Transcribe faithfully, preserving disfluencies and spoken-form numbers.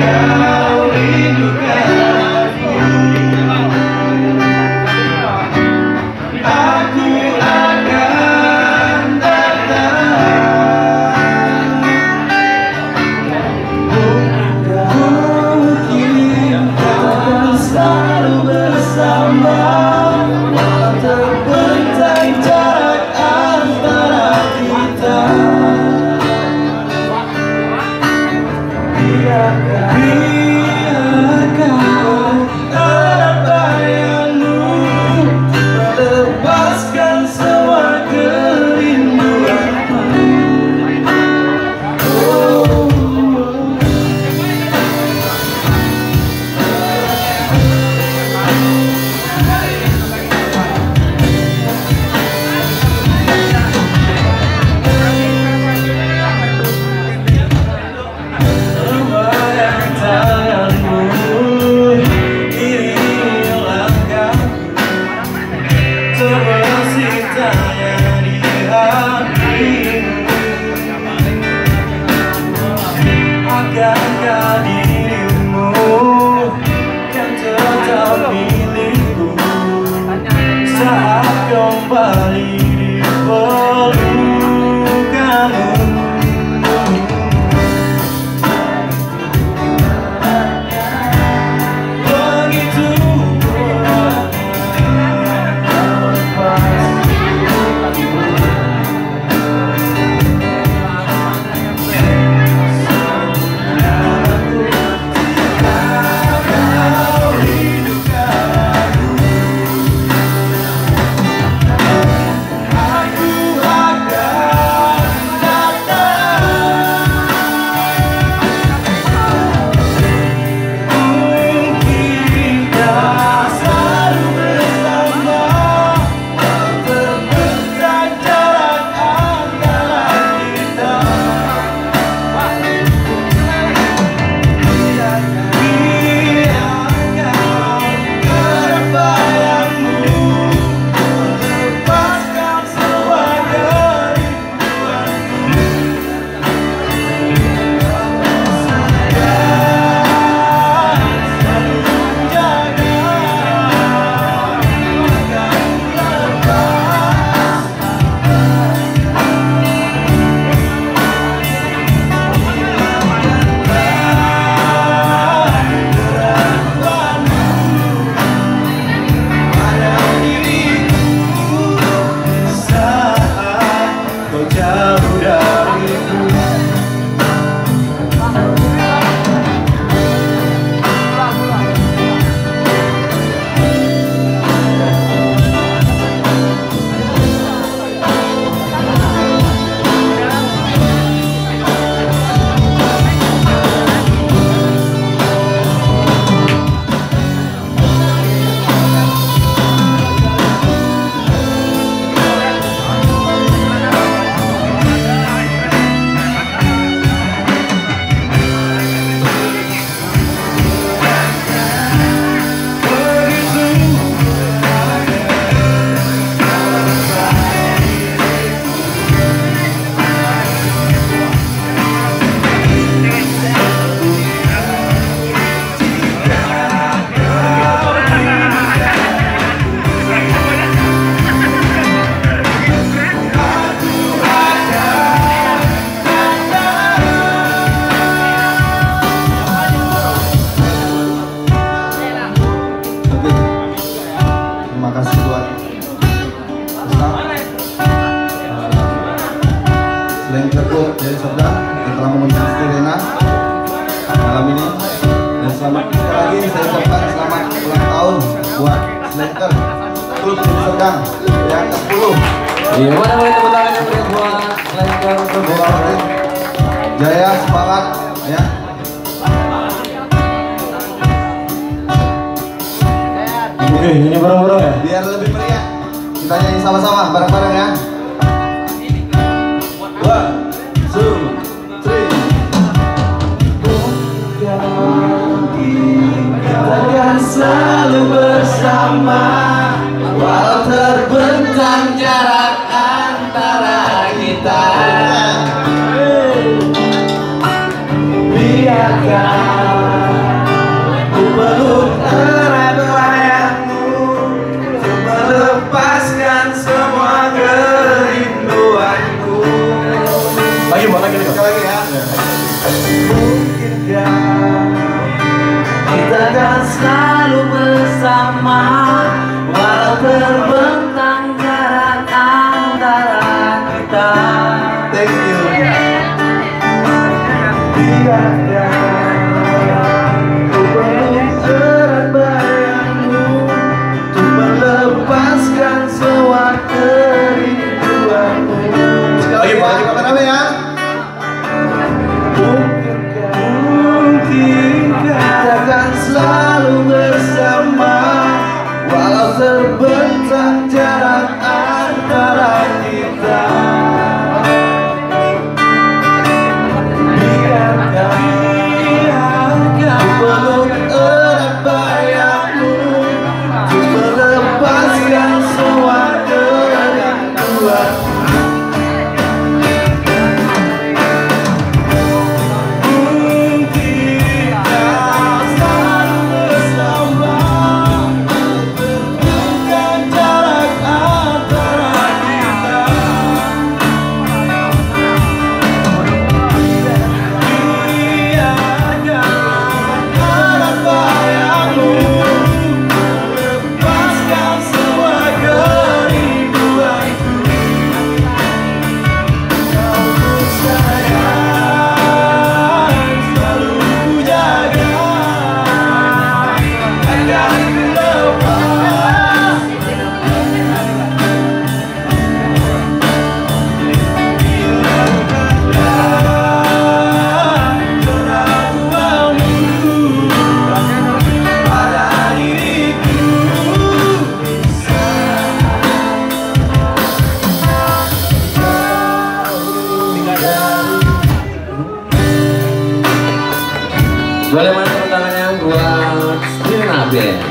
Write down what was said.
dari Sobda yang telah mengundang Stirena malam ini. Dan selamat sekali lagi saya ucapkan selamat ulang tahun buat Slanker klub Deli Serdang yang ke sepuluh. Iya, mana boleh tepuk tangan yang berikan buat Slanker klub Deli Serdang. Jaya, semangat ya. Oke, ini bareng-bareng ya. Biar lebih meriah, kita nyanyi sama-sama bareng-bareng ya. One, two, three. Kita akan selalu bersama, walau terbentang jarak antara kita. Biarkan akan selalu bersama, walau terbentang jarak antara kita. Thank you. Tiada ku peluk erat bayangmu untuk melepaskan semua kerinduanmu. Sekali lagi Pak, rame ya. Mungkinkah, mungkinkah kita akan selalu bersama, walau terbentang jarak antara kita. Peluk erat bayangmu untuk melepaskan semua kerinduan. Mungkinkah selalu bersama, terbentang jarak antara kita. Boleh mana tepuk tangannya buat Stirena.